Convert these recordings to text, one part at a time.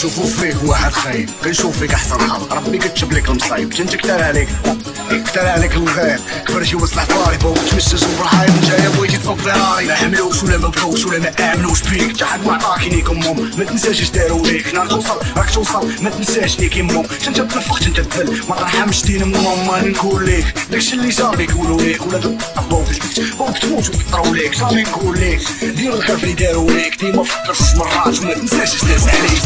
كيشوفو فيك واحد خايب، كنشوف فيك احسن حظ، ربي كتب لك المصايب، انت كتر عليك الغير، كبرتي وسط العفاري بوك تمشى جنب الحايط، نتايا بغيتي تصوب فيراري، ما حملوش ولا ما بغاوش ولا ما امنوش بيك، حتى حد ما عطاك ليك امهم، ما تنساش اش داروا ليك، نهار توصل راك توصل، ما تنساش ليك امهم، انت تنفخت انت تبل، ما ترحمش دين امهم، ما نقول ليك، داكشي اللي صار ليك يقولوا ليك، ولا بوك تموت ويقطروا ليك، صافي نقول ليك، دير الخير اللي داروا ليك، ديما فكر في مرات وما تنساش اش داز عليك.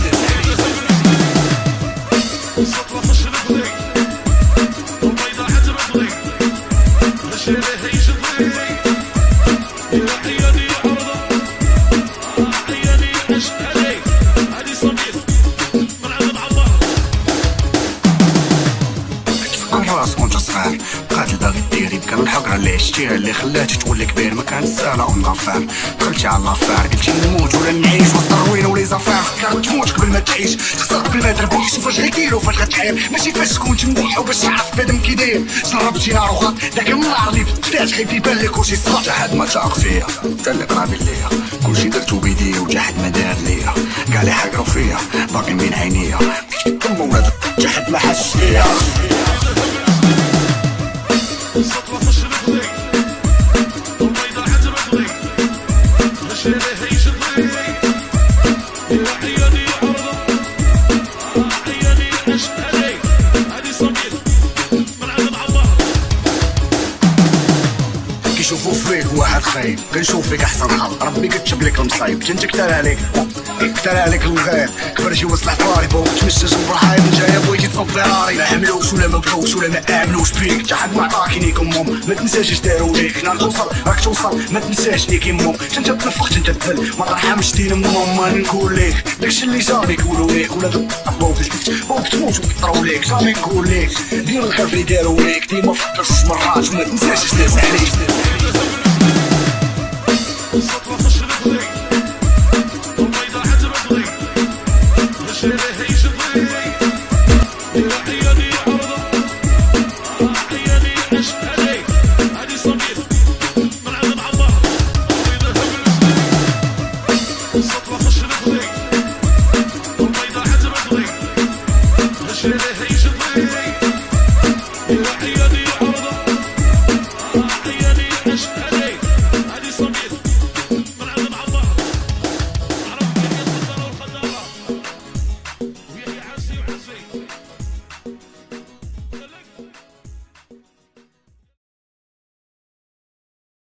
راسك وانت صغير بقات الباغي ديري كان الحقره اللي عشتيها اللي خلاتك تولي كبير، ما كانت سهله ام غفار، دخلتي على لافار قلتي نموت ولا نعيش وسط الروينه ولي زفار، فكرت تموت قبل ما تعيش، تخسر قبل ما تربح، شوف اش غيدير وفاش غتعير، ماشي فاش تكون تموح وباش تعرف بنادم كي داير، جرب شي نهار وخط داك النهار اللي بدات غير يبان لك وشي صغار، جحد ما تاق فيا حتى اللي قرابي ليا، كلشي درتو بيديا وجحد ما دار ليا، كاع اللي حقروا فيا باقي بين عينيا، كيف تما ولاد جحد ما حسش فيا. السطوة خش رجلي والبيضة عند رجلي ماشي لهيش رجلي يا عيالي عرضة عيالي عشت علي هادي صميت من عند العمار. كيشوفو فيك واحد خايب، كنشوف فيك احسن حظ، ربي كتب لك المصايب، انت كتر عليك الغير، كبرتي وسط العفاري بوك تمشى جنب الحايط، نتايا بغيتي تصوب فيراري، ما حملوش ولا ما بغاوش ولا ما امنوش بيك، حتى حد ما عطاك ليك امهم، ما تنساش اش داروا ليك، نهار توصل راك توصل، ما تنساش ليك امهم، انت تنفخت انت تبل، ما ترحمش دين امهم، ما نقول ليك، داكشي اللي صار ليك يقولوا ليك، ولا بوك تموت ويقطروا ليك، صافي نقول ليك، دير الخير اللي داروا ليك، ديما فكر في مرات وما تنساش اش داز عليك.